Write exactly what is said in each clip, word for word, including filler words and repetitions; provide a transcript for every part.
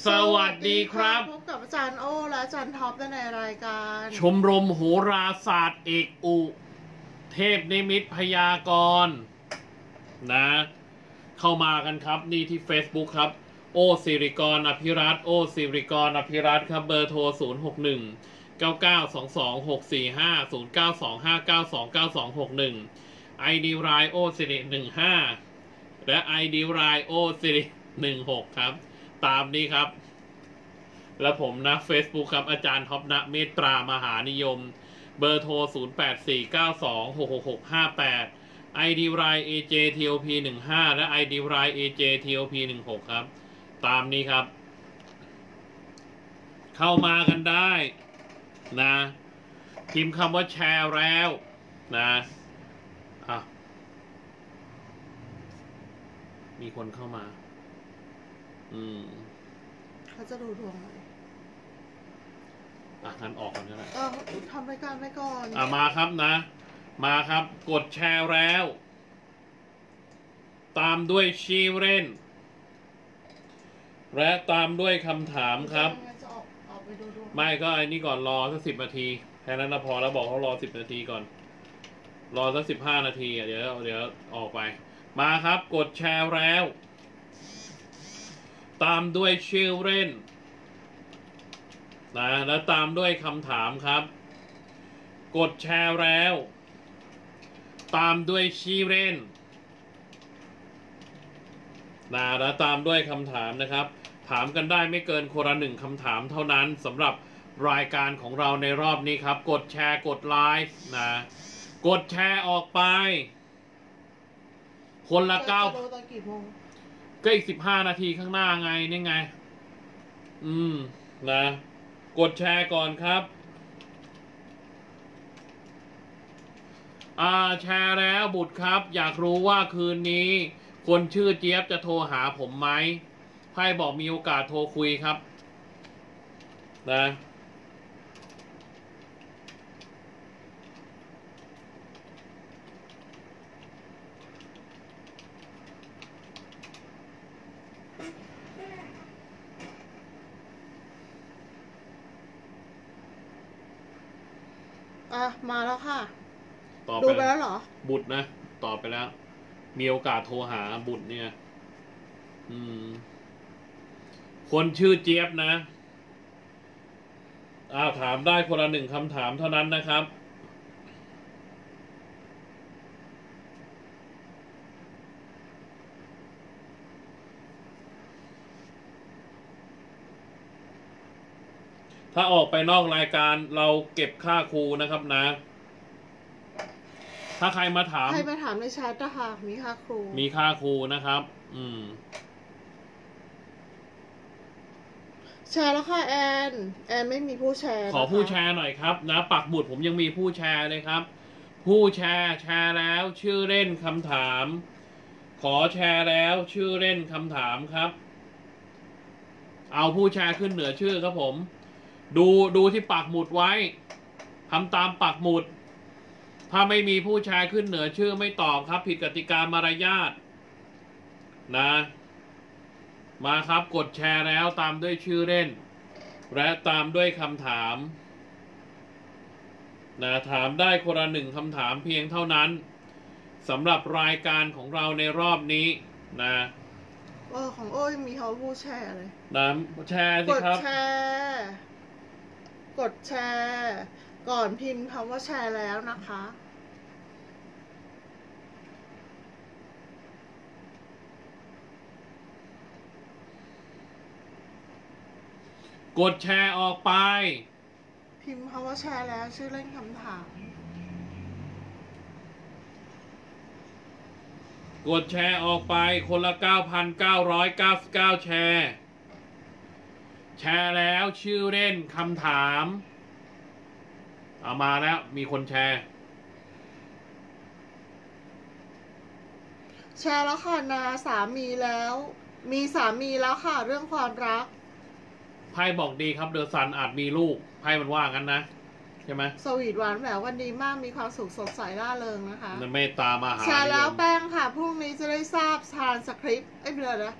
สวัสดีครับพบกับอาจารย์โอและอาจารย์ท็อปในรายการชมรมโหราศาสตร์เอกอุเทพนิมิตพยากรณ์นะเข้ามากันครับนี่ที่ Facebook ครับโอสิริกรอภิรัตน์โอสิริกรอภิรัตน์ครับเบอร์โทรศูนย์ หก หนึ่ง เก้า เก้า สอง สอง หก สี่ ห้า ศูนย์ เก้า สอง ห้า เก้า สอง เก้า สอง หก หนึ่ง ไอ ดี ไลน์ โอสิริหนึ่งห้าและ ไอ ดี ไลน์ โอสิริหนึ่งหกครับตามนี้ครับแล้วผมนะ Facebook ครับอาจารย์ท็อปณเมตตามหานิยมเบอร์โทรศูนย์ แปด สี่ เก้า สอง หก หก หก ห้า แปด ไอ ดี ไลน์ เอ เจ ที โอ พี หนึ่งห้า และ ไอ ดี ไลน์ เอ เจ ที โอ พี หนึ่งหกครับตามนี้ครับเข้ามากันได้นะพิมพ์คำว่าแชร์แล้วนะอ่ะมีคนเข้ามาอืมเขาจะดูดวงไหมอ่ะงั้นออกกันก็ได้เออทำรายการไปก่อนอ่ะมาครับนะมาครับกดแชร์แล้วตามด้วยชื่อเล่นและตามด้วยคำถามครับจะออกออกไปดูดวงไม่ก็ไอ้นี่ก่อนรอสักสิบนาทีแค่นั้นนะพอแล้วบอกเขารอสิบนาทีก่อนรอสักสิบห้านาทีเดี๋ยวเดี๋ยวออกไปมาครับกดแชร์แล้วตามด้วยชื่อเล่นนะแล้วตามด้วยคำถามครับกดแชร์แล้วตามด้วยชื่อเล่นนะแล้วตามด้วยคำถามนะครับถามกันได้ไม่เกินคนละหนึ่งคำถามเท่านั้นสำหรับรายการของเราในรอบนี้ครับกดแชร์กดไลค์นะกดแชร์ออกไปคนละเก้าก็อีกสิบห้านาทีข้างหน้าไงนี่ไงอืมนะกดแชร์ก่อนครับอ่าแชร์แล้วบุตรครับอยากรู้ว่าคืนนี้คนชื่อเจี๊ยบจะโทรหาผมไหมไพ่บอกมีโอกาสโทรคุยครับนะอ่ะมาแล้วค่ะตอบดูไปแล้วเหรอบุตรนะตอบไปแล้วมีโอกาสโทรหาบุตรเนี่ยอืมคนชื่อเจี๊ยบนะอ้าวถามได้คนละหนึ่งคำถามเท่านั้นนะครับถ้าออกไปนอกรายการเราเก็บค่าครูนะครับนะถ้าใครมาถามใครมาถามในแชทนะคะมีค่าครูมีค่าครูนะครับอืมแชร์แล้วค่ะแอนแอนไม่มีผู้แชร์ขอผู้แชร์หน่อยครับนะปักหมุดผมยังมีผู้แชร์เลยครับผู้แชร์แชร์แล้วชื่อเล่นคำถามขอแชร์แล้วชื่อเล่นคำถามครับเอาผู้แชร์ขึ้นเหนือชื่อครับผมดูดูที่ปักหมุดไว้ทำตามปักหมุดถ้าไม่มีผู้แชร์ขึ้นเหนือชื่อไม่ตอบครับผิดกติกามารยาทนะมาครับกดแชร์แล้วตามด้วยชื่อเล่นและตามด้วยคำถามนะถามได้คนละหนึ่งคำถามเพียงเท่านั้นสำหรับรายการของเราในรอบนี้นะเออของโอ้ยมีเขาผู้แชร์เลยนะแชร์สิครับกดแชร์กดแชร์ก่อนพิมพ์คำว่าแชร์แล้วนะคะกดแชร์ออกไปพิมพ์คำว่าแชร์แล้วชื่อเล่นคำถามกดแชร์ออกไปคนละ เก้าพันเก้าร้อยเก้าสิบเก้า แชร์แชร์แล้วชื่อเล่นคำถามเอามาแล้วมีคนแชร์แชร์แล้วค่ะนาสามีแล้วมีสามีแล้วค่ะเรื่องความรักไพ่บอกดีครับเดอะซันอาจมีลูกไพ่มันว่างั้นนะใช่ไหมสวีทหวานแหวววันดีมากมีความสุขสดใสร่าเริงนะคะเมตตามาหาแชร์แล้วแป้งค่ะพรุ่งนี้จะได้ทราบทานสคริปต์ไอ้เดือนนะ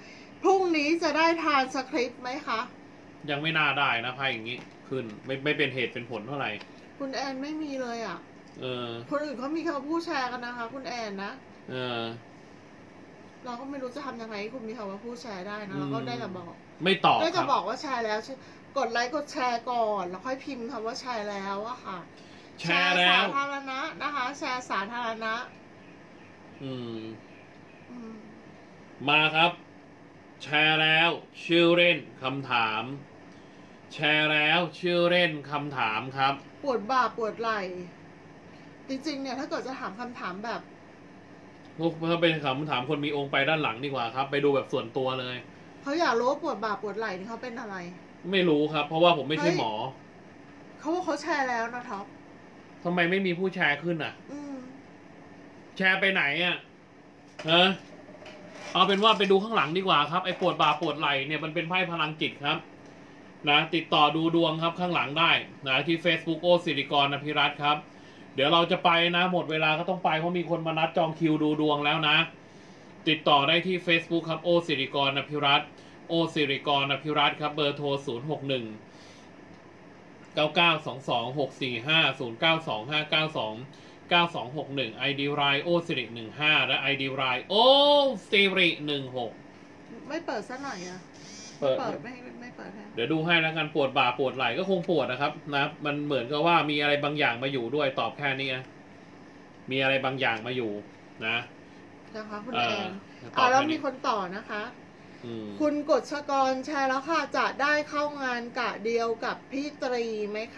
พรุ่งนี้จะได้ทานสคริปต์ไหมคะยังไม่น่าได้นะไพ่อย่างนี้ขึ้นไม่ไม่เป็นเหตุเป็นผลเท่าไหร่คุณแอนไม่มีเลยอ่ะเออคนอื่นเขามีคำพูดแชร์กันนะคะ คุณแอนนะเออเราก็ไม่รู้จะทำยังไงให้คุณมีคำว่าพูดแชร์ได้นะเราก็ได้แต่บอกไม่ตอบได้คจะรับบอกว่าแชร์แล้ว กดไลค์กดแชร์ก่อน แล้วค่อยพิมพ์คำว่าแชร์แล้วอะค่ะแชร์แล้วสาธารณะนะคะ แชร์สาธารณะอืมอืมมาครับ แชร์แล้วชื่อเล่นคำถาม แชร์แล้วชื่อเล่นคำถามครับปวดบ่าปวดไหล่ จริงๆ เนี่ยถ้าเกิดจะถามคำถามแบบพวกถ้าเป็นคำถามคนมีองค์ไปด้านหลังดีกว่าครับ ไปดูแบบส่วนตัวเลยเขาอยากรู้ว่าปวดบ่าปวดไหล่นี่เขาเป็นอะไรไม่รู้ครับ เพราะว่าผมไม่ใช่หมอเขาว่าเขาแชร์แล้วนะท็อปทำไมไม่มีผู้แชร์ขึ้นอ่ะอืมแชร์ไปไหนอ่ะฮะเอาเป็นว่าไปดูข้างหลังดีกว่าครับไอ้ปวดบ่าปวดไหล่เนี่ยมันเป็นไพ่พลังจิตครับ นะติดต่อดูดวงครับข้างหลังได้นะที่ Facebook โอสิริกรอภิรัตน์ครับ เดี๋ยวเราจะไปนะหมดเวลาก็ต้องไปเพราะมีคนมานัดจองคิวดูดวงแล้วนะ ติดต่อได้ที่ Facebook ครับโอสิริกรอภิรัตน์โอสิริกรอภิรัตน์ครับเบอร์โทรศูนย์ หก หนึ่ง เก้า เก้า สอง สอง หก สี่ ห้า ศูนย์ เก้า สอง ห้า เก้า สอง เก้า สอง หก หนึ่ง ไอ ดี ไลน์ โอสิริหนึ่งห้า และ ไอ ดี ไลน์ โอสิริหนึ่งหกไม่เปิดซะหน่อยอะเปิดเปิดไม่ไม่เปิดให้เดี๋ยวดูให้แล้วกันปวดบ่าปวดไหล่ก็คงปวดนะครับนะมันเหมือนกับว่ามีอะไรบางอย่างมาอยู่ด้วยตอบแค่นี้นะมีอะไรบางอย่างมาอยู่นะนะคะคุณเอแออน ตอ่าอบแล้วแค่มีนี้คนต่อนะคะอืมคุณกฎชกรแชร์แล้วค่ะจะได้เข้างานกะเดียวกับพี่ตรีไหมคะ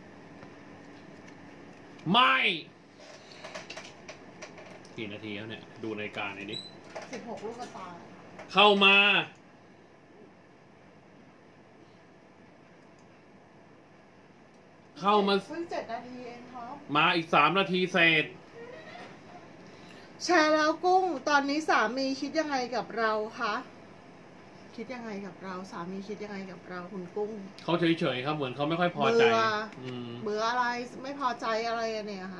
ไม่กี่นาทีแล้วเนี่ยดูรายการหน่อยดิสิบหกลูกตาเข้ามา เข้ามาเพิ่งเจ็ดนาทีเองครับมาอีกสามนาทีเศษแชร์แล้วกุ้งตอนนี้สามีคิดยังไงกับเราคะคิดยังไงกับเราสามีคิดยังไงกับเราคุณกุ้งเขาเฉยๆครับเหมือนเขาไม่ค่อยพอใจเบื่ออืมเบื่ออะไรไม่พอใจอะไรอะเนี่ยค่ะ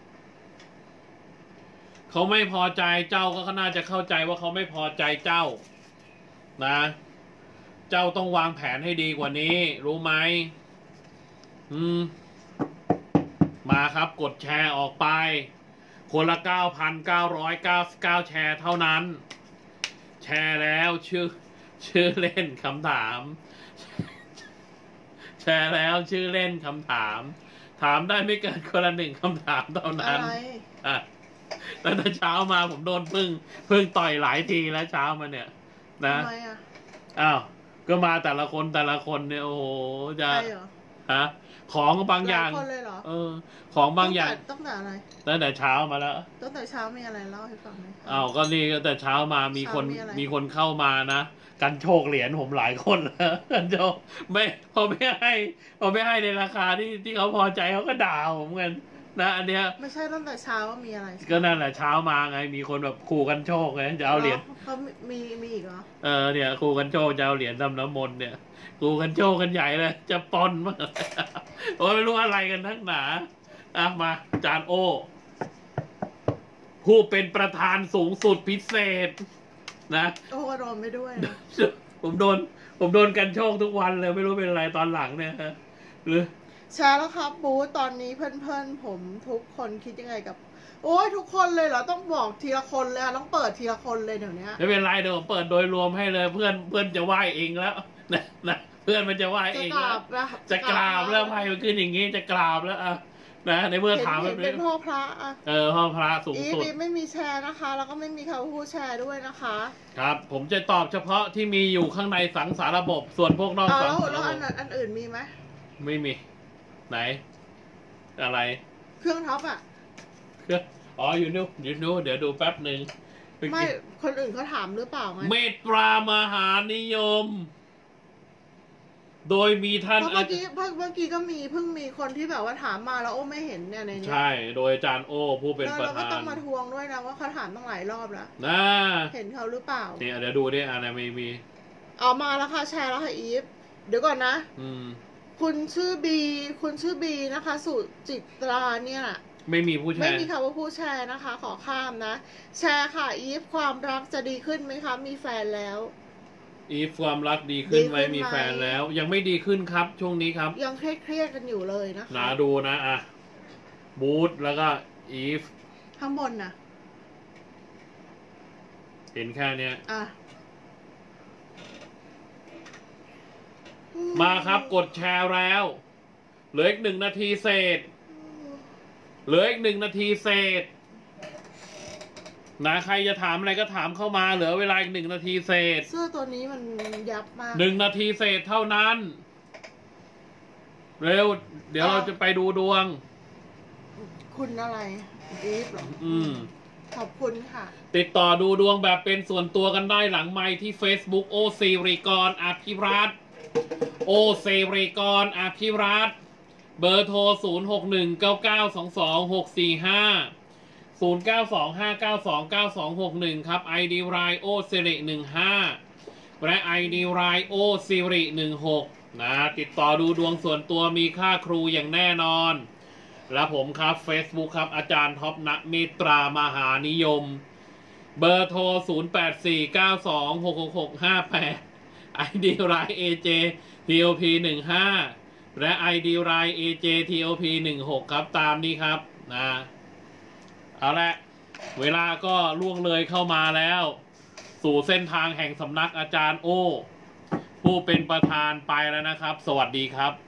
เขาไม่พอใจเจ้าก็น่าจะเข้าใจว่าเขาไม่พอใจเจ้า นะ เจ้าต้องวางแผนให้ดีกว่านี้ รู้ไหมอืม มาครับกดแชร์ออกไป คนละเก้าพันเก้าร้อยเก้าสิบเก้าแชร์เท่านั้น แชร์แล้วชื่อ ชื่อเล่นคำถาม แชร์แล้วชื่อเล่นคำถาม ถามได้ไม่เกินคนละหนึ่งคำถามเท่านั้นอะไรอ่ะตั้งแต่เช้ามาผมโดนพึ่งพึ่งต่อยหลายทีแล้วเช้ามาเนี่ย นะทำไมอะอ้าวก็มาแต่ละคนแต่ละคนเนี่ยโอ้โหจะใช่เหรอฮะของบางอย่างหลคนเลยเหรอเออ ของบางอย่างตั้งแต่ตั้งแต่อะไรตั้งแต่เช้ามาแล้วตั้งแต่เช้ามีอะไรเล่าให้ฟังไหมคะอ้าวก็นี่ก็แต่เช้ามามีคนเช้ามีอะไรมีคนเข้ามานะกันโชคเหรียญผมหลายคนแล้วกันโชคไม่พอไม่ให้พอไม่ให้ในราคาที่ที่เขาพอใจเขาก็ด่าผมกันนะอันเนี้ยไม่ใช่ตั้งแต่เช้าว่ามีอะไรก็นั่นแหละเช้ามาไงมีคนแบบขู่กันโชคไงจะเอาเหรียญเขามีมีอีกเหรอเออเนี่ยขู่กันโชคจะเอาเหรียญทำน้ำมนต์เนี่ยขู่กันโชคกันใหญ่เลยจะปนมากโอ้ยไม่รู้อะไรกันทั้งหนาอ่ะมาจานโอ ผู้เป็นประธานสูงสุดพิเศษ นะโอ้ก็โดนไปด้วยนะผมโดน ผมโดนกันโชคทุกวันเลยไม่รู้เป็นอะไรตอนหลังเนี่ยฮะหรือแชร์แล้วครับบูธตอนนี้เพื่อนๆผมทุกคนคิดยังไงกับ โอ้ยทุกคนเลยเหรอต้องบอกทีละคนเลยอะต้องเปิดทีละคนเลยเดี๋ยวนี้ไม่เป็นไรเดี๋ยวผมเปิดโดยรวมให้เลยเพื่อนเพื่อนจะไหวเองแล้วนะนะเพื่อนมันจะไหวจะเองกแล้ราว บนะจะกราบแล้วไพ่มันขึ้นอย่างงี้จะกราบแล้วอ่ะนะในเมื่อเห็นถามเห็แบนบเป็นี้นพ่อพระอะเออห้องพระสูงอีฟสุดอีฟไม่มีแชร์นะคะ แล้วก็ไม่มีคำพูดแชร์ด้วยนะคะครับ ผมจะตอบเฉพาะที่มีอยู่ข้างในสังสารระบบ ส่วนพวกนอกเอาสัแล้งวสารแล้วระบอันบอันอื่นมีไหมไม่มี ไหน อะไรเครื่องท็อปอะอ๋ออยู่นู้นอยู่นู้นเดี๋ยวดูแป๊บหนึ่งเอไม่กี้คนอื่นเขาถามหรือเปล่าไงเมตตามหานิยม โดยมีท่านเพราะเมื่อกี้เมื่อกี้ก็มีเพิ่งมีคนที่แบบว่าถามมาแล้วโอ้ไม่เห็นเนี่ยในนี้ใช่ โดยอาจารย์โอ ผู้เป็นแล้วประเราก็ธาต้อน งมาทวงด้วยนะว่าเขาถามตั้งหลายรอบแล้วนะเห็นเขาหรือเปล่าเนี่ยเดี๋ยวดูดิอ่านะมีมีเอามาแล้วค่ะแชร์แล้วค่ะอีฟเดี๋ยวก่อนนะอืมคุณชื่อบีคุณชื่อบีนะคะ สุจิตราเนี่ยน่ะไม่มีผู้แชไม่ร์มีคำว่าผู้แชร์นะคะ ขอข้ามนะ แชร์ค่ะอีฟความรักจะดีขึ้นไหมคะ มีแฟนแล้วอีฟความรักดีขึ้นไหมดีขึ้นไหมมีแฟนแล้ว ยังไม่ดีขึ้นครับช่วงนี้ครับยังเครียดๆกันอยู่เลยนะคะนาดูนะอ่ะบูธแล้วก็อีฟข้างบนนะเห็นแค่เนี้ยอ่ะมาครับกดแชร์แล้วเหลืออีกหนึ่งนาทีเศษเหลืออีกหนึ่งนาทีเศษนะใครจะถามอะไรก็ถามเข้ามาเหลือเวลาอีกหนึ่งนาทีเศษเสื้อตัวนี้มันยับมากหนึ่งนาทีเศษเท่านั้น เร็ว เดี๋ยวเราจะไปดูดวงคุณอะไรอีฟเหรออืมขอบคุณค่ะติดต่อดูดวงแบบเป็นส่วนตัวกันได้หลังไมค์ที่ Facebook โอซีริกรอภิรัตน์โอซีริกรอภิรัตน์เบอร์โทร ศูนย์ หก หนึ่ง เก้า เก้า สอง สอง หก สี่ ห้า ศูนย์ เก้า สอง ห้า เก้า สอง เก้า สอง หก หนึ่ง ครับ ไอ ดี ไลน์ โอซิริหนึ่งห้า และ ไอ ดี ไลน์ โอซิริหนึ่งหก นะ ติดต่อดูดวงส่วนตัวมีค่าครูอย่างแน่นอน และผมครับ Facebook ครับ อาจารย์ท็อปณเมตรามหานิยม เบอร์โทร ศูนย์ แปด สี่ เก้า สอง หก หก หก ห้า แปด ไอ ดี ไลน์ เอ เจ ที โอ พี หนึ่งห้า และ ไอ ดี ไลน์ เอ เจ ที โอ พี หนึ่งหก ครับตามนี้ครับนะเอาละเวลาก็ล่วงเลยเข้ามาแล้ว สู่เส้นทางแห่งสำนักอาจารย์โอ ผู้เป็นประธานไปแล้วนะครับ สวัสดีครับ